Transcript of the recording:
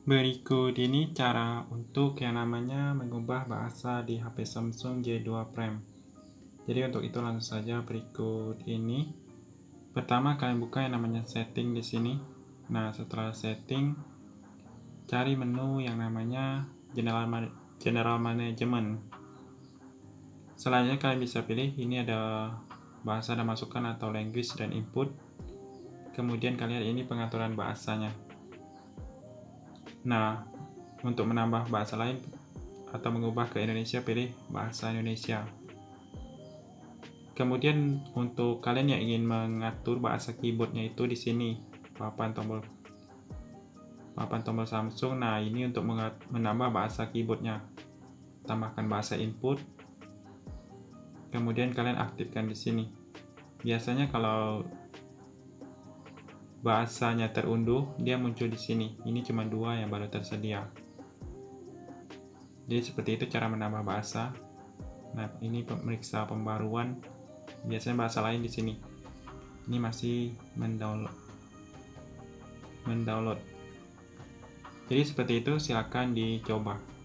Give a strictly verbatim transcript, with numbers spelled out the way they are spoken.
Berikut ini cara untuk yang namanya mengubah bahasa di H P Samsung J dua Prime. Jadi untuk itu langsung saja berikut ini. Pertama kalian buka yang namanya setting di sini. Nah, setelah setting, cari menu yang namanya General Man General Management. Selanjutnya kalian bisa pilih ini ada bahasa dan masukan atau language dan input. Kemudian kalian ini pengaturan bahasanya. Nah, untuk menambah bahasa lain atau mengubah ke Indonesia, pilih bahasa Indonesia. Kemudian untuk kalian yang ingin mengatur bahasa keyboardnya itu di sini papan tombol papan tombol Samsung. Nah, ini untuk menambah bahasa keyboardnya. Tambahkan bahasa input. Kemudian kalian aktifkan di sini. Biasanya kalau bahasanya terunduh, dia muncul di sini. Ini cuma dua yang baru tersedia. Jadi seperti itu cara menambah bahasa. Nah, ini pemeriksa pembaruan. Biasanya bahasa lain di sini. Ini masih mendownload. Mendownload. Jadi seperti itu, silakan dicoba.